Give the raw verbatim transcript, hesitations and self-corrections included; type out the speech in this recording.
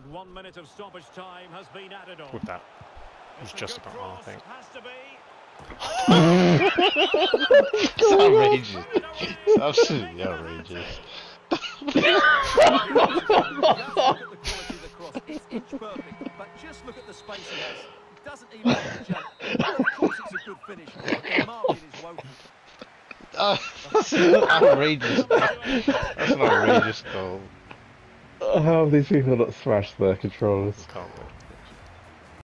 And one minute of stoppage time has been added on. With that, it was just about half, I think. Has to be. It's outrageous. It's absolutely outrageous. It's inch perfect, but just look at the space he has. He doesn't even have to jump. Of course, it's a good finish. The marking is woeful. Uh, that's outrageous. That's an outrageous goal. How have these people not smashed their controllers? Can't wait.